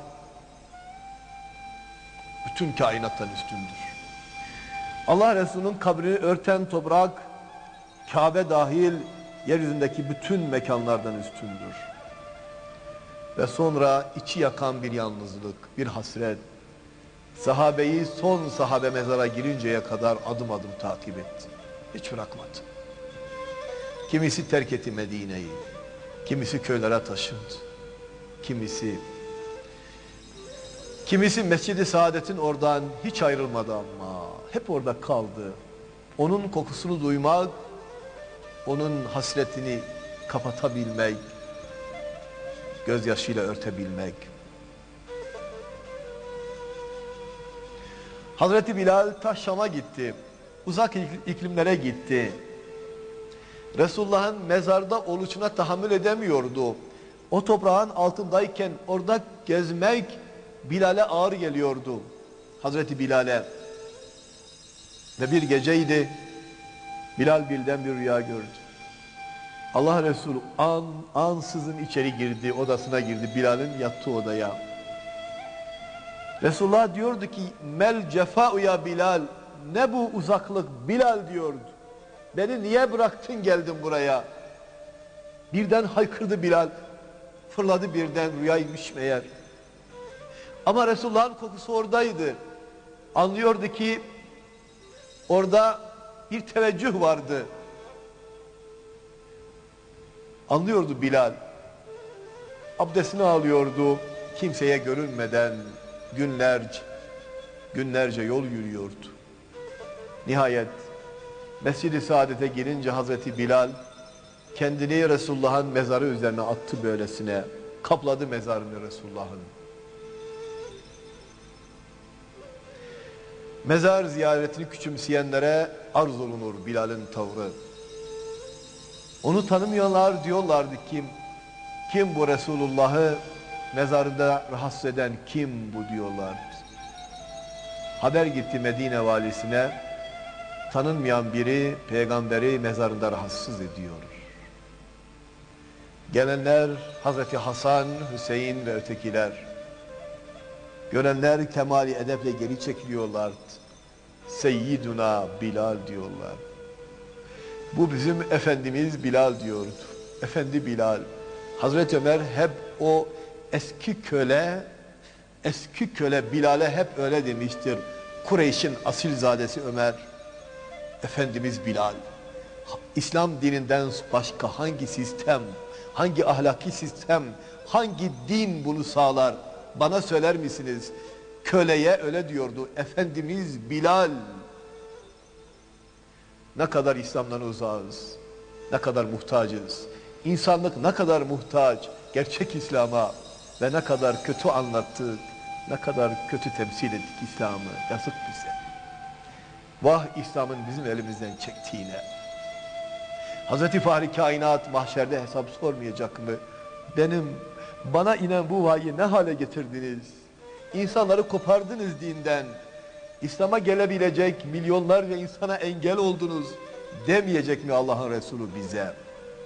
bütün kainattan üstündür. Allah Resulü'nün kabrini örten toprak Kabe dahil yeryüzündeki bütün mekanlardan üstündür. Ve sonra içi yakan bir yalnızlık, bir hasret. Sahabeyi son sahabe mezara girinceye kadar adım adım takip etti. Hiç bırakmadı. Kimisi terk etti Medine'yi. Kimisi köylere taşındı. Kimisi Mescid-i Saadet'in oradan hiç ayrılmadı ama hep orada kaldı. Onun kokusunu duymak, onun hasretini kapatabilmek, gözyaşıyla örtebilmek. Hazreti Bilal ta Şam'a gitti. Uzak iklimlere gitti. Resulullah'ın mezarda oluşuna tahammül edemiyordu. O toprağın altındayken orada gezmek Bilal'e ağır geliyordu. Hazreti Bilal'e. Ve bir geceydi. Bilal birden bir rüya gördü. Allah Resulü ansızın içeri girdi, odasına girdi, Bilal'in yattığı odaya. Resulullah diyordu ki, mel cefa'u ya Bilal, ne bu uzaklık Bilal diyordu. Beni niye bıraktın geldin buraya? Birden haykırdı Bilal, fırladı birden, rüyaymış meğer. Ama Resulullah'ın kokusu oradaydı. Anlıyordu ki orada bir teveccüh vardı. Anlıyordu Bilal. Abdestini alıyordu. Kimseye görünmeden günlerce yol yürüyordu. Nihayet Mescid-i Saadet'e girince Hazreti Bilal kendini Resulullah'ın mezarı üzerine attı böylesine. Kapladı mezarını Resulullah'ın. Mezar ziyaretini küçümseyenlere arz olunur Bilal'in tavrı. Onu tanımayanlar diyorlardı kim bu Resulullah'ı mezarında rahatsız eden kim bu diyorlardı. Haber gitti Medine valisine, tanınmayan biri peygamberi mezarında rahatsız ediyor. Gelenler Hazreti Hasan, Hüseyin ve ötekiler. Görenler kemali edeple geri çekiliyorlardı. Seyyiduna Bilal diyorlar. Bu bizim Efendimiz Bilal diyordu. Efendi Bilal. Hazreti Ömer hep o eski köle Bilal'e hep öyle demiştir. Kureyş'in asilzadesi Ömer. Efendimiz Bilal. İslam dininden başka hangi sistem, hangi ahlaki sistem, hangi din bunu sağlar? Bana söyler misiniz? Köleye öyle diyordu. Efendimiz Bilal. Ne kadar İslam'dan uzağız, ne kadar muhtacız. İnsanlık ne kadar muhtaç gerçek İslam'a ve ne kadar kötü anlattık, ne kadar kötü temsil ettik İslam'ı. Yazık bize. Vah İslam'ın bizim elimizden çektiğine. Hazreti Fahri Kainat mahşerde hesap sormayacak mı? Bana inen bu vahiyi ne hale getirdiniz? İnsanları kopardınız dinden. İslam'a gelebilecek milyonlarca insana engel oldunuz demeyecek mi Allah'ın Resulü bize?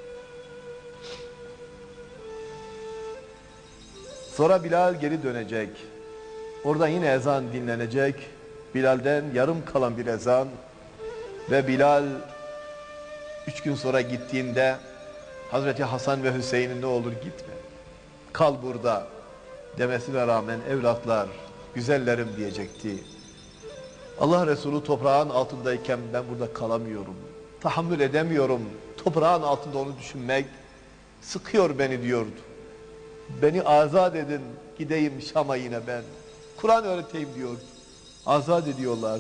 Sonra Bilal geri dönecek. Orada yine ezan dinlenecek. Bilal'den yarım kalan bir ezan. Ve Bilal 3 gün sonra gittiğinde Hazreti Hasan ve Hüseyin'in ne olur gitme. Kal burada demesine rağmen evlatlar, güzellerim diyecekti. Allah Resulü toprağın altındayken ben burada kalamıyorum. Tahammül edemiyorum. Toprağın altında onu düşünmek sıkıyor beni diyordu. Beni azat edin, gideyim Şam'a yine ben. Kur'an öğreteyim diyordu. Azat ediyorlardı.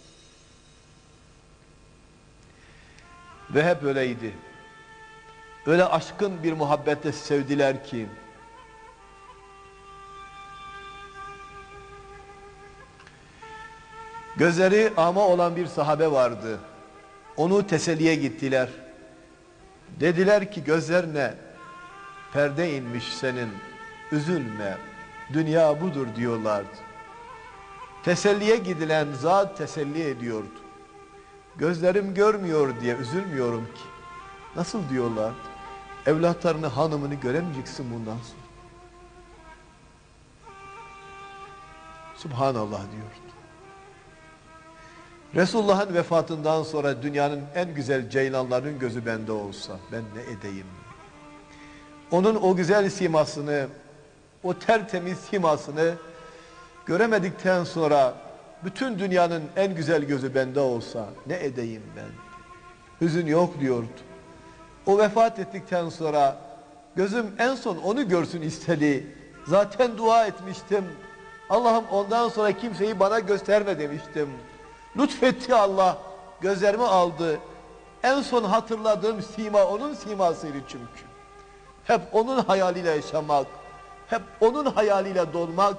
Ve hep öyleydi. Öyle aşkın bir muhabbetle sevdiler ki Gözleri ama olan bir sahabe vardı. Onu teselliye gittiler. Dediler ki gözlerine perde inmiş senin, üzülme, dünya budur diyorlardı. Teselliye gidilen zat teselli ediyordu. Gözlerim görmüyor diye üzülmüyorum ki. Nasıl diyorlardı? Evlatlarını, hanımını göremeyeceksin bundan sonra. Subhanallah diyordu. Resulullah'ın vefatından sonra dünyanın en güzel ceylanların gözü bende olsa ben ne edeyim? Onun o güzel simasını, o tertemiz simasını göremedikten sonra bütün dünyanın en güzel gözü bende olsa ne edeyim ben? Hüzün yok diyordu. O vefat ettikten sonra gözüm en son onu görsün istedi. Zaten dua etmiştim. Allah'ım ondan sonra kimseyi bana gösterme demiştim. Lütfetti Allah, gözlerimi aldı. En son hatırladığım sima onun simasıydı çünkü. Hep onun hayaliyle yaşamak, hep onun hayaliyle dolmak.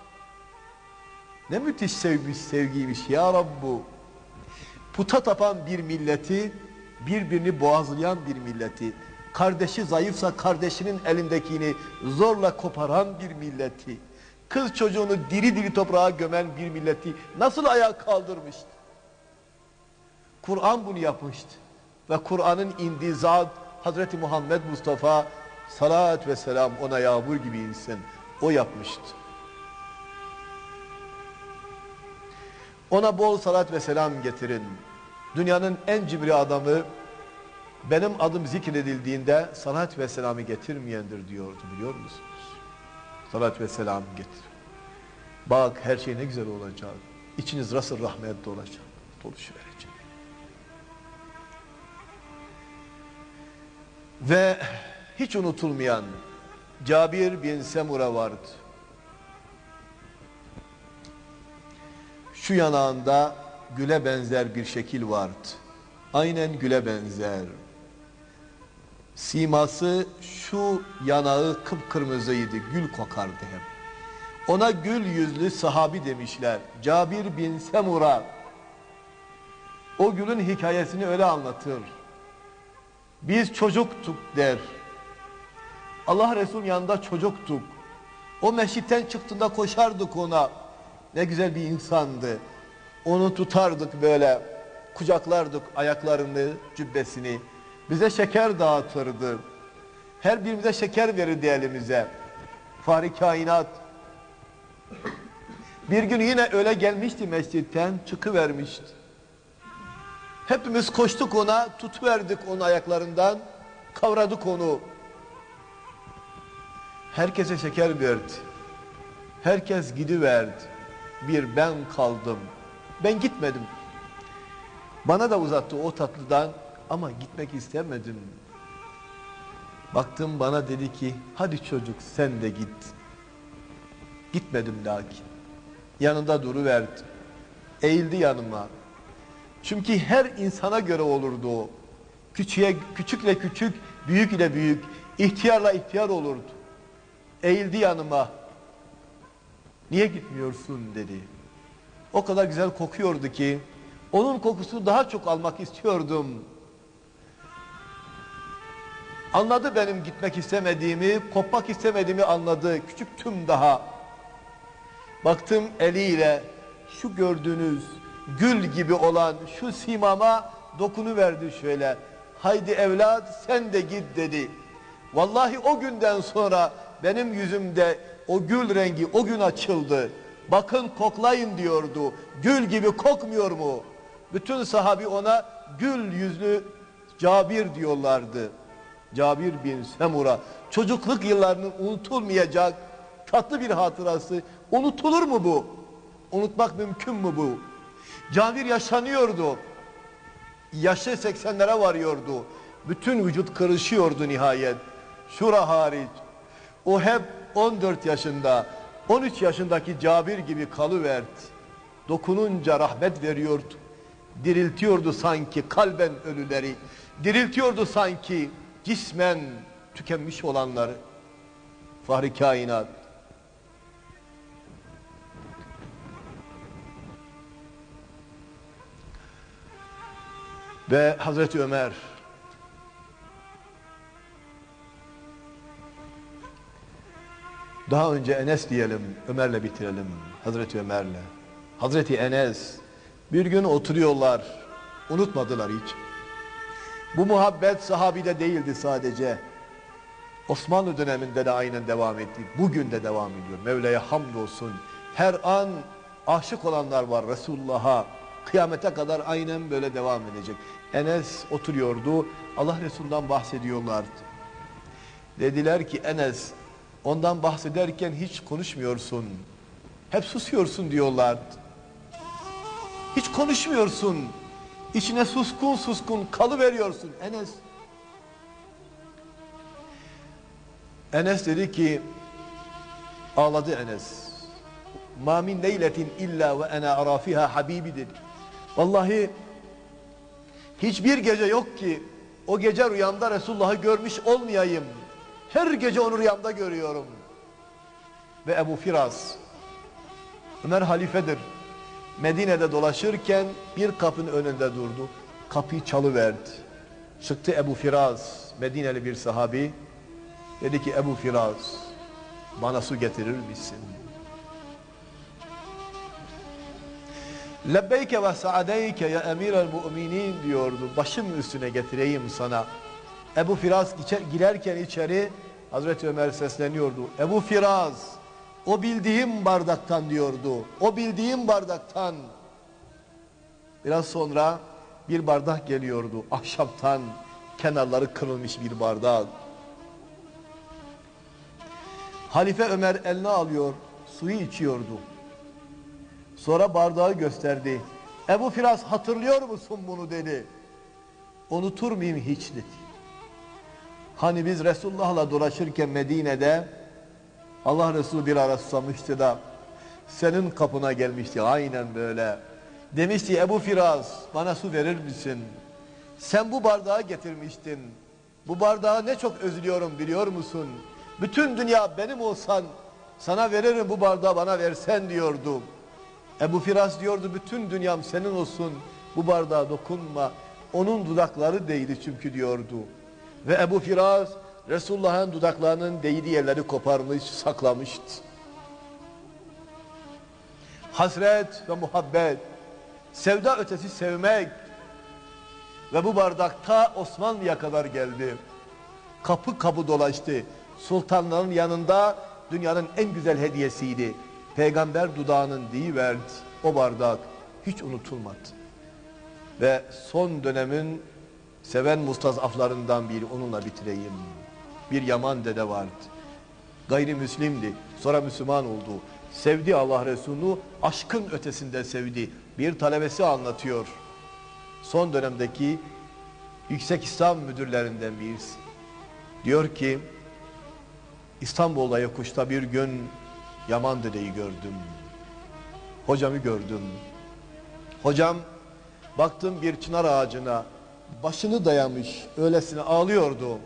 Ne müthiş sevgiymiş ya Rabbu. Puta tapan bir milleti, birbirini boğazlayan bir milleti, kardeşi zayıfsa kardeşinin elindekini zorla koparan bir milleti, kız çocuğunu diri diri toprağa gömen bir milleti nasıl ayağa kaldırmıştı? Kur'an bunu yapmıştı. Ve Kur'an'ın indiği zat Hazreti Muhammed Mustafa salat ve selam, ona yağmur gibi insin, o yapmıştı. Ona bol salat ve selam getirin. Dünyanın en cimri adamı benim adım zikredildiğinde salat ve selamı getirmeyendir diyordu, biliyor musunuz? Salat ve selam getir. Bak her şey ne güzel olacak. İçiniz rasıl rahmet dolacak, doluşuverecek. Ve hiç unutulmayan Cabir bin Semura vardı. Şu yanağında güle benzer bir şekil vardı. Aynen güle benzer. Siması şu yanağı kıpkırmızıydı, gül kokardı hep. Ona gül yüzlü sahabi demişler. Cabir bin Semura. O gülün hikayesini öyle anlatır. Biz çocuktuk der. Allah Resulü'nün yanında çocuktuk. O mescitten çıktığında koşardık ona. Ne güzel bir insandı. Onu tutardık böyle, kucaklardık ayaklarını, cübbesini. Bize şeker dağıtırdı. Her birimize şeker verirdi elimize. Fahri kainat. Bir gün yine öyle gelmişti mescitten, çıkıvermişti. Hepimiz koştuk ona, tutuverdik onun ayaklarından, kavradık onu. Herkese şeker verdi. Herkes gidiverdi. Bir ben kaldım. Ben gitmedim. Bana da uzattı o tatlıdan ama gitmek istemedim. Baktım bana dedi ki hadi çocuk sen de git. Gitmedim lakin. Yanında duruverdi. Eğildi yanıma. Çünkü her insana göre olurdu o. Küçükle küçük, büyük ile büyük, ihtiyarla ihtiyar olurdu. Eğildi yanıma. Niye gitmiyorsun dedi. O kadar güzel kokuyordu ki onun kokusunu daha çok almak istiyordum. Anladı benim gitmek istemediğimi, kopmak istemediğimi anladı. Küçüktüm daha. Baktım eliyle şu gördüğünüz gül gibi olan şu simama dokunuverdi şöyle. Haydi evlat sen de git dedi. Vallahi o günden sonra benim yüzümde o gül rengi o gün açıldı. Bakın koklayın diyordu. Gül gibi kokmuyor mu? Bütün sahabi ona gül yüzlü Cabir diyorlardı. Cabir bin Semura. Çocukluk yıllarının unutulmayacak tatlı bir hatırası. Unutulur mu bu? Unutmak mümkün mü bu? Cabir yaşanıyordu. Yaşı 80'lere varıyordu. Bütün vücut kırışıyordu nihayet. Şura hariç. O hep 14 yaşında, 13 yaşındaki Cabir gibi kalıverdi. Dokununca rahmet veriyordu. Diriltiyordu sanki kalben ölüleri. Diriltiyordu sanki cismen tükenmiş olanları. Fahri kainat. Ve Hazreti Ömer daha önce Enes diyelim, Ömer'le bitirelim. Hazreti Ömer'le. Hazreti Enes bir gün oturuyorlar. Unutmadılar hiç. Bu muhabbet sahabide değildi sadece. Osmanlı döneminde de aynen devam etti. Bugün de devam ediyor. Mevla'ya hamdolsun. Her an aşık olanlar var Resulullah'a. Kıyamete kadar aynen böyle devam edecek. Enes oturuyordu. Allah Resulü'nden bahsediyorlardı. Dediler ki Enes, ondan bahsederken hiç konuşmuyorsun. Hep susuyorsun diyorlardı. Hiç konuşmuyorsun. İçine suskun suskun kalıveriyorsun Enes. Enes dedi ki, ağladı Enes. Ma min leyletin illa ve ana ara fiha habibi dedi. Vallahi hiçbir gece yok ki o gece rüyamda Resulullah'ı görmüş olmayayım. Her gece onu rüyamda görüyorum. Ve Ebu Firas, Ömer halifedir. Medine'de dolaşırken bir kapının önünde durdu. Kapıyı çalıverdi. Çıktı Ebu Firas, Medineli bir sahabi. Dedi ki Ebu Firas, bana su getirir misin? Lebbeyke ve saadeyke ya emirel mu'minin diyordu. Başım üstüne getireyim sana. Ebu Firas girerken içeri Hazreti Ömer sesleniyordu. Ebu Firas, o bildiğim bardaktan diyordu. O bildiğim bardaktan. Biraz sonra bir bardak geliyordu. Ahşaptan kenarları kırılmış bir bardak. Halife Ömer eline alıyor, suyu içiyordu. Sonra bardağı gösterdi. Ebu Firas hatırlıyor musun bunu dedi. Unutur muyum hiç dedi. Hani biz Resulullah'la dolaşırken Medine'de Allah Resulü bir ara susamıştı da senin kapına gelmişti aynen böyle. Demişti Ebu Firas bana su verir misin? Sen bu bardağı getirmiştin. Bu bardağı ne çok özlüyorum biliyor musun? Bütün dünya benim olsan sana veririm bu bardağı bana versen diyordu. Ebu Firas diyordu bütün dünyam senin olsun bu bardağa dokunma. Onun dudakları değdi çünkü diyordu. Ve Ebu Firas Resulullah'ın dudaklarının değdiği yerleri koparmış saklamıştı. Hasret ve muhabbet, sevda ötesi sevmek ve bu bardak ta Osmanlı'ya kadar geldi. Kapı kapı dolaştı. Sultanların yanında dünyanın en güzel hediyesiydi. Peygamber dudağının deyiverdi. O bardak hiç unutulmadı. Ve son dönemin seven mustazaflarından biri onunla bitireyim. Bir Yaman dede vardı. Gayrimüslimdi. Sonra Müslüman oldu. Sevdi Allah Resulü'nü. Aşkın ötesinde sevdi. Bir talebesi anlatıyor. Son dönemdeki Yüksek İslam müdürlerinden birisi. Diyor ki İstanbul'da yokuşta bir gün Yaman dedeyi gördüm. Hocamı gördüm. Hocam baktım bir çınar ağacına başını dayamış öylesine ağlıyordu.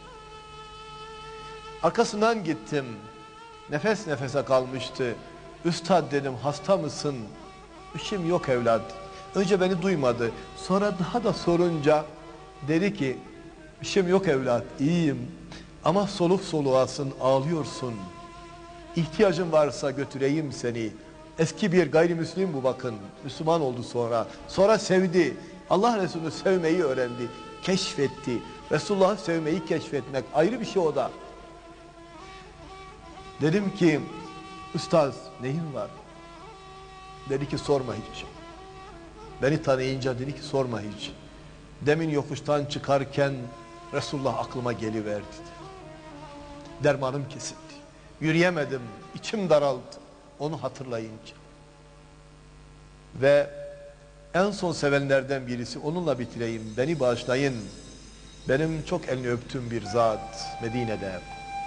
Arkasından gittim. Nefes nefese kalmıştı. Üstad dedim hasta mısın? İşim yok evlat. Önce beni duymadı. Sonra daha da sorunca dedi ki işim yok evlat iyiyim. Ama soluk soluğasın ağlıyorsun. İhtiyacın varsa götüreyim seni. Eski bir gayrimüslim bu bakın. Müslüman oldu sonra. Sonra sevdi. Allah Resulü'nü sevmeyi öğrendi. Keşfetti. Resulullah'ı sevmeyi keşfetmek ayrı bir şey o da. Dedim ki Üstaz neyin var? Dedi ki sorma hiç. Beni tanıyınca dedi ki sorma hiç. Demin yokuştan çıkarken Resulullah aklıma geliverdi. Dermanım kesildi. Yürüyemedim. İçim daraldı. Onu hatırlayınca. Ve en son sevenlerden birisi onunla bitireyim. Beni bağışlayın. Benim çok elini öptüğüm bir zat Medine'de.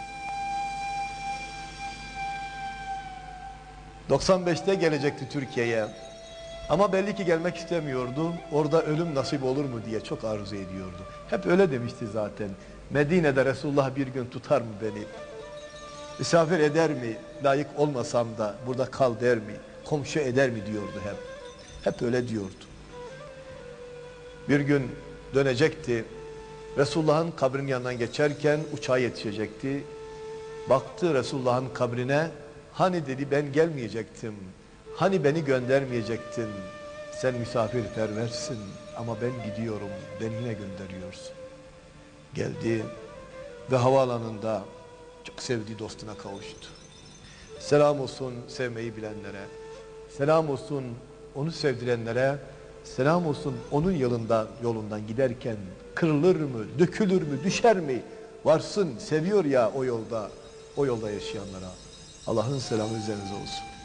95'te gelecekti Türkiye'ye. Ama belli ki gelmek istemiyordu. Orada ölüm nasip olur mu diye çok arzu ediyordu. Hep öyle demişti zaten. Medine'de Resulullah bir gün tutar mı beni? Misafir eder mi? Layık olmasam da burada kal der mi? Komşu eder mi diyordu hep. Hep öyle diyordu. Bir gün dönecekti. Resulullah'ın kabrinin yanından geçerken uçağa yetişecekti. Baktı Resulullah'ın kabrine, hani dedi ben gelmeyecektim, hani beni göndermeyecektin, sen misafirperversin ama ben gidiyorum, beni yine gönderiyorsun. Geldi ve havaalanında çok sevdiği dostuna kavuştu. Selam olsun sevmeyi bilenlere, selam olsun onu sevdirenlere, selam olsun onun yolundan giderken kırılır mı, dökülür mü, düşer mi? Varsın, seviyor ya o yolda yaşayanlara. Allah'ın selamı üzerinize olsun.